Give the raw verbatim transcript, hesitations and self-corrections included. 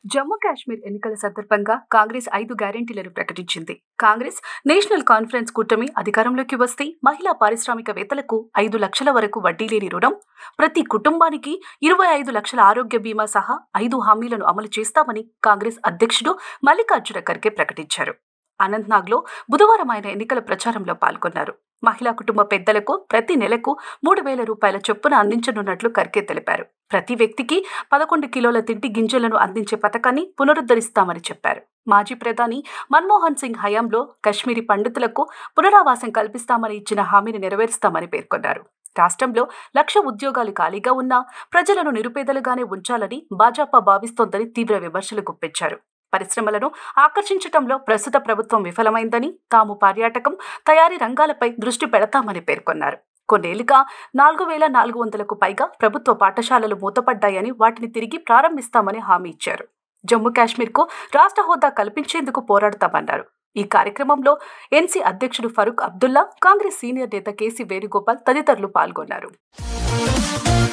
జమ్మూ కాశ్మీర్ ఎన్నికల సందర్భంగా కాంగ్రెస్ ఐదు గ్యారెంటీలను ప్రకటించింది. కాంగ్రెస్ నేషనల్ కాన్ఫరెన్స్ కూటమి అధికారంలోకి వస్తే మహిళా పారిశ్రామికవేత్తలకు ఐదు లక్షల వరకు వడ్డీ లేని రుణం, ప్రతి కుటుంబానికి ఇరవై ఐదు లక్షల ఆరోగ్య బీమా సహా ఐదు హామీలను అమలు చేస్తామని కాంగ్రెస్ అధ్యక్షుడు మల్లికార్జున ఖర్గే ప్రకటించారు. అనంతనాగ్లో బుధవారం ఆయన ఎన్నికల ప్రచారంలో పాల్గొన్నారు. మహిళా కుటుంబ పెద్దలకు ప్రతి నెలకు మూడు వేల రూపాయల చొప్పున అందించనున్నట్లు ఖర్గే తెలిపారు. ప్రతి వ్యక్తికి పదకొండు కిలోల తిండి గింజలను అందించే పథకాన్ని పునరుద్ధరిస్తామని చెప్పారు. మాజీ ప్రధాని మన్మోహన్ సింగ్ హయాంలో కశ్మీరీ పండితులకు పునరావాసం కల్పిస్తామని ఇచ్చిన హామీని నెరవేరుస్తామని పేర్కొన్నారు. రాష్ట్రంలో లక్ష ఉద్యోగాలు ఖాళీగా ఉన్నా ప్రజలను నిరుపేదలుగానే ఉంచాలని భాజపా భావిస్తోందని తీవ్ర విమర్శలు గుప్పించారు. పరిశ్రమలను ఆకర్షించడంలో ప్రస్తుత ప్రభుత్వం విఫలమైందని, తాము పర్యాటకం, తయారీ రంగాలపై దృష్టి పెడతామని పేర్కొన్నారు. కొన్నేళ్లుగా నాలుగు వేల నాలుగు వందలకు పైగా ప్రభుత్వ పాఠశాలలు మూతపడ్డాయని, వాటిని తిరిగి ప్రారంభిస్తామని హామీ ఇచ్చారు. జమ్మూ కాశ్మీర్కు రాష్ట్ర హోదా కల్పించేందుకు పోరాడతామన్నారు. ఈ కార్యక్రమంలో ఎన్సీ అధ్యక్షుడు ఫరూక్ అబ్దుల్లా, కాంగ్రెస్ సీనియర్ నేత కేసీ వేణుగోపాల్ తదితరులు పాల్గొన్నారు.